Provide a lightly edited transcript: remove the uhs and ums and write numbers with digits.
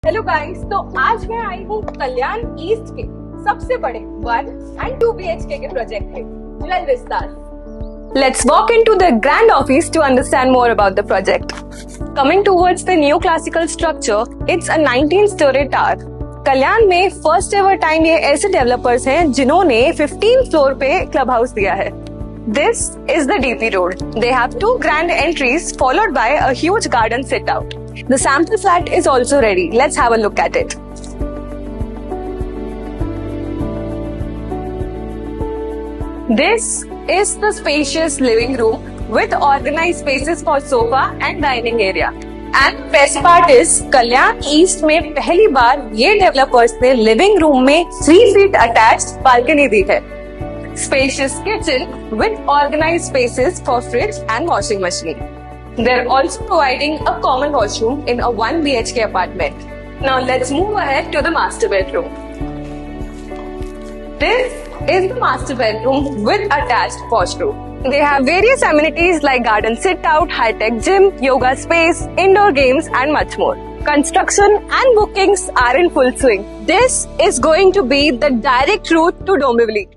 Hello guys, तो आज मैं आई हूँ कल्याण ईस्ट के सबसे बड़े 1 and 2 BHK के प्रोजेक्ट पे, jewel Vistar. Let's walk into the grand office to understand more about the project. Coming towards the neoclassical structure, it's a 19-story tower. कल्याण में फर्स्ट एवर टाइम ये ऐसे डेवलपर्स हैं जिन्होंने 15th फ्लोर पे club house दिया है। This is the DP Road. They have 2 grand entries followed by a huge garden sit out. The sample flat is also ready. Let's have a look at it. This is the spacious living room with organized spaces for sofa and dining area. And best part is, Kalyan east में पहली बार ये developers ने living room में 3 feet attached balcony दी है। Spacious kitchen with organized spaces for fridge and washing machine. They're also providing a common washroom in a 1 BHK apartment. Now let's move ahead to the master bedroom. This is the master bedroom with attached washroom. They have various amenities like garden sit-out, high-tech gym, yoga space, indoor games and much more. Construction and bookings are in full swing. This is going to be the direct route to Dombivli.